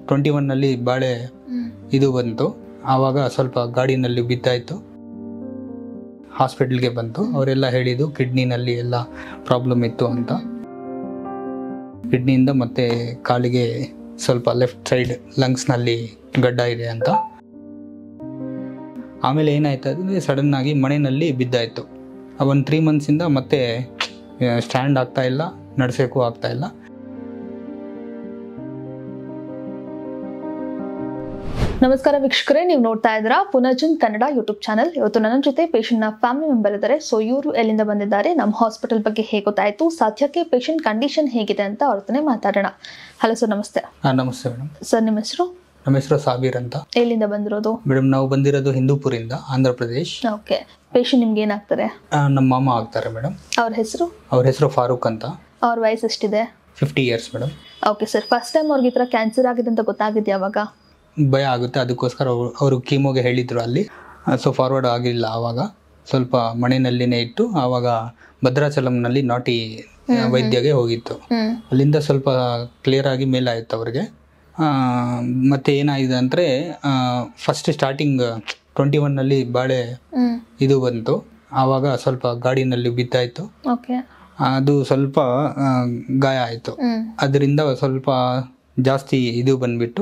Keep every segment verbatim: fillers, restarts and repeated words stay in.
Twenty one ನಲ್ಲಿ ಬಾಳೆ ಇದು ಬಂತು. ಆವಾಗ ಸ್ವಲ್ಪ ಗಾಡಿನಲ್ಲಿ ಬಿದ್ದಾಯಿತು, ಹಾಸ್ಪಿಟಲ್ಗೆ ಬಂತು. ಅವರೆಲ್ಲ ಹೇಳಿದ್ದು ಕಿಡ್ನಿನಲ್ಲಿ ಎಲ್ಲ ಪ್ರಾಬ್ಲಮ್ ಇತ್ತು ಅಂತ. ಕಿಡ್ನಿಯಿಂದ ಮತ್ತೆ ಕಾಲಿಗೆ ಸ್ವಲ್ಪ ಲೆಫ್ಟ್ ಸೈಡ್ ಲಂಗ್ಸ್ನಲ್ಲಿ ಗಡ್ಡ ಇದೆ ಅಂತ. ಆಮೇಲೆ ಏನಾಯ್ತು ಅಂದರೆ ಸಡನ್ ಆಗಿ ಮನೆಯಲ್ಲಿ ಬಿದ್ದಾಯಿತು. ಒಂದು ತ್ರೀ ಮಂತ್ಸಿಂದ ಮತ್ತೆ ಸ್ಟ್ಯಾಂಡ್ ಆಗ್ತಾ ಇಲ್ಲ, ನಡೆಸೋಕ್ಕೂ ಆಗ್ತಾ ಇಲ್ಲ. ನಮಸ್ಕಾರ ವೀಕ್ಷಕರೇ, ನೀವು ನೋಡ್ತಾ ಇದ್ದೀರಾ ಪುನರ್ಜನ್ ಕನ್ನಡ ಯೂಟ್ಯೂಬ್ ಚಾನಲ್. ಇವತ್ತು ನನ್ನ ಜೊತೆ ಪೇಷಂಟ್ ನ ಫ್ಯಾಮಿಲಿ ಮೆಂಬರ್ ಇದ್ದಾರೆ. ಸೊ ಇವರು ಎಲ್ಲಿಂದ ಬಂದಿದ್ದಾರೆ, ನಮ್ಮ ಹಾಸ್ಪಿಟಲ್ ಬಗ್ಗೆ ಹೇಗೆ ಗೊತ್ತಾಯ್ತು, ಸದ್ಯಕ್ಕೆ ಪೇಷಂಟ್ ಕಂಡೀಷನ್ ಹೇಗಿದೆ ಅಂತ ಅವ್ರ ಜೊತೆ ಮಾತಾಡೋಣ. ಹಲೋ ಸರ್, ನಮಸ್ತೆ. ನಮಸ್ತೆ ಮೇಡಮ್. ಸರ್ ನಿಮ್ಮ ಹೆಸರು? ನಮ್ಮ ಹೆಸರು ಸಾಬೀರ್ ಅಂತ. ಎಲ್ಲಿಂದ ಬಂದಿರೋದು ಮೇಡಮ್? ನಾವು ಬಂದಿರೋದು ಹಿಂದೂಪುರಿಂದ, ಆಂಧ್ರ ಪ್ರದೇಶ್. ಓಕೆ. ಪೇಷಂಟ್ ನಿಮ್ಗೆ ಏನಾಗ್ತಾರೆ? ನಮ್ಮ ಮಾಮ ಆಗ್ತಾರೆ ಮೇಡಮ್. ಅವ್ರ ಹೆಸರು? ಅವ್ರ ಹೆಸರು ಫಾರೂಕ್ ಅಂತ. ಅವ್ರ ವಯಸ್ಸು ಎಷ್ಟಿದೆ? Fifty years madam. Okay sir, first time ಅವ್ರಿಗೆ ಈ ಥರ ಕ್ಯಾನ್ಸರ್ ಆಗಿದೆ ಅಂತ ಗೊತ್ತಾಗಿದ್ದೆ ಯಾವಾಗ? ಭಯ ಆಗುತ್ತೆ, ಅದಕ್ಕೋಸ್ಕರ ಅವರು ಅವರು ಕೀಮೋಗೆ ಹೇಳಿದ್ರು ಅಲ್ಲಿ. ಸೊ ಫಾರ್ವರ್ಡ್ ಆಗಿಲ್ಲ. ಆವಾಗ ಸ್ವಲ್ಪ ಮನೆಯಲ್ಲಿನೇ ಇಟ್ಟು ಆವಾಗ ಭದ್ರಾಚಲಂನಲ್ಲಿ ನಾಟಿ ವೈದ್ಯಗೆ ಹೋಗಿತ್ತು. ಅಲ್ಲಿಂದ ಸ್ವಲ್ಪ ಕ್ಲಿಯರ್ ಆಗಿ ಮೇಲಾಯಿತು ಅವ್ರಿಗೆ. ಮತ್ತೆ ಏನಾಗಿದೆ ಅಂದರೆ ಫಸ್ಟ್ ಸ್ಟಾರ್ಟಿಂಗ್ ಟ್ವೆಂಟಿ ಒನ್ನಲ್ಲಿ ಬಾಳೆ ಇದು ಬಂತು. ಆವಾಗ ಸ್ವಲ್ಪ ಗಾಡಿನಲ್ಲಿ ಬಿದ್ದಾಯಿತು. ಅದು ಸ್ವಲ್ಪ ಗಾಯ ಆಯಿತು. ಅದರಿಂದ ಸ್ವಲ್ಪ ಜಾಸ್ತಿ ಇದು ಬಂದ್ಬಿಟ್ಟು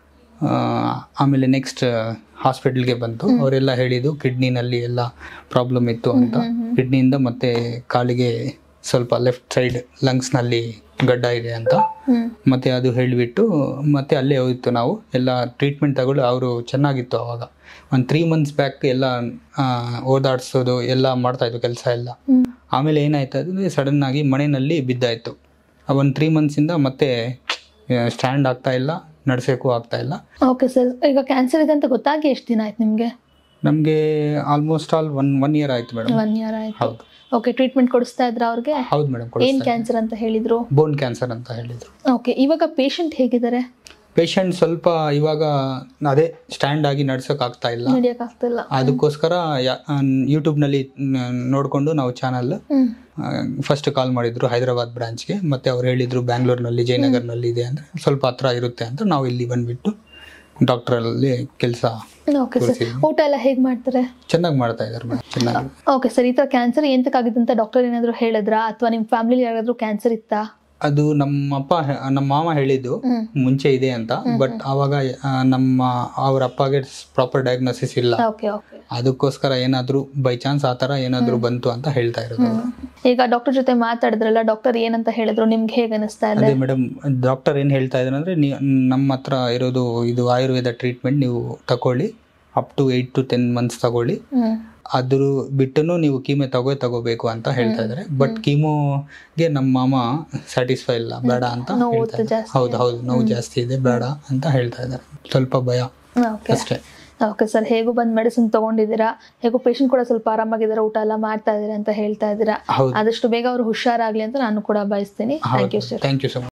ಆಮೇಲೆ ನೆಕ್ಸ್ಟ್ ಹಾಸ್ಪಿಟಲ್ಗೆ ಬಂತು. ಅವರೆಲ್ಲ ಹೇಳಿದ್ದು ಕಿಡ್ನಿನಲ್ಲಿ ಎಲ್ಲ ಪ್ರಾಬ್ಲಮ್ ಇತ್ತು ಅಂತ. ಕಿಡ್ನಿಯಿಂದ ಮತ್ತೆ ಕಾಲಿಗೆ ಸ್ವಲ್ಪ ಲೆಫ್ಟ್ ಸೈಡ್ ಲಂಗ್ಸ್ನಲ್ಲಿ ಗಡ್ಡ ಇದೆ ಅಂತ. ಮತ್ತೆ ಅದು ಹೇಳಿಬಿಟ್ಟು ಮತ್ತೆ ಅಲ್ಲೇ ಹೋಗಿತ್ತು. ನಾವು ಎಲ್ಲ ಟ್ರೀಟ್ಮೆಂಟ್ ತಗೊಳ್ಳಿ. ಅವರು ಚೆನ್ನಾಗಿತ್ತು ಅವಾಗ. ಒಂದು ತ್ರೀ ಮಂತ್ಸ್ ಬ್ಯಾಕ್ ಎಲ್ಲ ಓದಾಡ್ಸೋದು ಎಲ್ಲ ಮಾಡ್ತಾಯಿತ್ತು ಕೆಲಸ ಎಲ್ಲ. ಆಮೇಲೆ ಏನಾಯ್ತು ಅಂದರೆ ಸಡನ್ ಆಗಿ ಮನೆಯಲ್ಲಿ ಬಿದ್ದಾಯಿತು. ಒಂದು ತ್ರೀ ಮಂತ್ಸಿಂದ ಮತ್ತೆ ಸ್ಟ್ಯಾಂಡ್ ಆಗ್ತಾ ಇಲ್ಲ, ನಡೆಸೋಕ್ಕೂ ಆಗ್ತಾ ಇಲ್ಲ. ಓಕೆ ಸರ್, ಈಗ ಕ್ಯಾನ್ಸರ್ ಇದೆ ಅಂತ ಗೊತ್ತಾಗಿ ಎಷ್ಟು ದಿನ ಆಯ್ತು ನಿಮಗೆ? ನಮಗೆ almost all one one year ಆಯ್ತು ಮೇಡಮ್. ಒನ್ ಇಯರ್ ಆಯ್ತು. ಹೌದು. ಓಕೆ, ಟ್ರೀಟ್ಮೆಂಟ್ ಕೊಡಿಸ್ತಾ ಇದ್ರ ಅವ್ರಿಗೆ? ಹೌದು ಮೇಡಮ್. ಏನ್ ಕ್ಯಾನ್ಸರ್ ಅಂತ ಹೇಳಿದ್ರು? ಬೋನ್ ಕ್ಯಾನ್ಸರ್ ಅಂತ ಹೇಳಿದ್ರು. ಓಕೆ, ಇವಾಗ ಪೇಷಂಟ್ ಹೇಗಿದ್ದಾರೆ? ಪೇಷಂಟ್ ಸ್ವಲ್ಪ ಇವಾಗ ಅದೇ ಸ್ಟ್ಯಾಂಡ್ ಆಗಿ ನಡ್ಸೋಕೆ ಆಗ್ತಾ ಇಲ್ಲ, ನಡೆಯಕ್ಕೆ ಆಗ್ತಾ ಇಲ್ಲ. ಅದಕ್ಕೋಸ್ಕರ ಯೂಟ್ಯೂಬ್ನಲ್ಲಿ ನೋಡಿಕೊಂಡು ನಾವು ಚಾನಲ್ ಫಸ್ಟ್ ಕಾಲ್ ಮಾಡಿದ್ರು ಹೈದರಾಬಾದ್ ಬ್ರಾಂಚ್ಗೆ. ಮತ್ತೆ ಅವ್ರು ಹೇಳಿದ್ರು ಬ್ಯಾಂಗ್ಳೂರ್ನಲ್ಲಿ ಜಯನಗರ್ನಲ್ಲಿ ಇದೆ ಅಂದರೆ ಸ್ವಲ್ಪ ಹತ್ರ ಇರುತ್ತೆ ಅಂತ ನಾವು ಇಲ್ಲಿ ಬಂದ್ಬಿಟ್ಟು ಡಾಕ್ಟ್ರಲ್ಲಿ ಕೆಲಸ. ಓಕೆ ಸರ್, ಊಟ ಎಲ್ಲ ಹೇಗೆ ಮಾಡ್ತಾರೆ? ಚೆನ್ನಾಗಿ ಮಾಡ್ತಾ ಇದ್ದಾರೆ ಮೇಡಮ್, ಚೆನ್ನಾಗಿ. ಓಕೆ ಸರ್, ಈ ಥರ ಕ್ಯಾನ್ಸರ್ ಎಂತಕ್ಕಾಗಿದೆ ಅಂತ ಡಾಕ್ಟರ್ ಏನಾದರೂ ಹೇಳಿದ್ರಾ ಅಥವಾ ನಿಮ್ಮ ಫ್ಯಾಮಿಲಿ ಯಾರಾದರೂ ಕ್ಯಾನ್ಸರ್ ಇತ್ತಾ? ಅದು ನಮ್ಮಪ್ಪ ನಮ್ಮ ಮಾಮ ಹೇಳಿದ್ದು ಮುಂಚೆ ಇದೆ ಅಂತ. ಬಟ್ ಆವಾಗ ನಮ್ಮ ಅವ್ರ ಅಪ್ಪಗೆ ಪ್ರಾಪರ್ ಡಯಾಗ್ನೋಸಿಸ್ ಇಲ್ಲ, ಅದಕ್ಕೋಸ್ಕರ ಏನಾದ್ರು ಬೈ ಚಾನ್ಸ್ ಆ ತರ ಏನಾದ್ರು ಬಂತು ಅಂತ ಹೇಳ್ತಾ ಇರೋದು. ಈಗ ಡಾಕ್ಟರ್ ಜೊತೆ ಮಾತಾಡಿದ್ರಲ್ಲ, ಡಾಕ್ಟರ್ ಏನಂತ ಹೇಳಿದ್ರು, ನಿಮ್ಗೆ ಹೇಗೆ ಅನಿಸ್ತಾ ಇದೆ? ಅದೇ ಮೇಡಮ್, ಡಾಕ್ಟರ್ ಏನ್ ಹೇಳ್ತಾ ಇದ್ರು ಅಂದ್ರೆ ನಮ್ಮ ಹತ್ರ ಇರೋದು ಇದು ಆಯುರ್ವೇದ ಟ್ರೀಟ್ಮೆಂಟ್ ನೀವು ತಗೊಳ್ಳಿ, up to eight to ten months ತಗೊಳ್ಳಿ, ಅದ್ರ ಬಿಟ್ಟು ನೀವು ಕೀಮೋ ತಗೋ ತಗೋಬೇಕು ಅಂತ ಹೇಳ್ತಾ ಇದಾರೆ. ಬಟ್ ಕೀಮೋಗೆ ನಮ್ಮ ಮಾಮ ಸ್ಯಾಟಿಸ್ಫೈ ಇಲ್ಲ, ಬೇಡ ಅಂತ ಹೇಳ್ತಾ ಇದ್ದಾರೆ. ಹೌದು ಹೌದು ನೋವು ಜಾಸ್ತಿ ಇದೆ, ಬೇಡ ಅಂತ ಹೇಳ್ತಾ ಇದ್ದಾರೆ. ಸ್ವಲ್ಪ ಭಯ ಅಷ್ಟೇ. ಓಕೆ ಸರ್, ಹೇಗೂ ಬಂದು ಮೆಡಿಸಿನ್ ತಗೊಂಡಿದ್ದೀರಾ, ಹೇಗೂ ಪೇಷಂಟ್ ಕೂಡ ಸ್ವಲ್ಪ ಆರಾಮಾಗಿದ್ದಾರೆ, ಊಟ ಎಲ್ಲ ಮಾಡ್ತಾ ಇದ್ದೀರಾ ಅಂತ ಹೇಳ್ತಾ ಇದ್ದೀರಾ. ಆದಷ್ಟು ಬೇಗ ಅವರು ಹುಷಾರಾಗ್ಲಿ ಅಂತ ನಾನು ಕೂಡ ಬಯಸ್ತೀನಿ. Thank you sir. Thank you so much.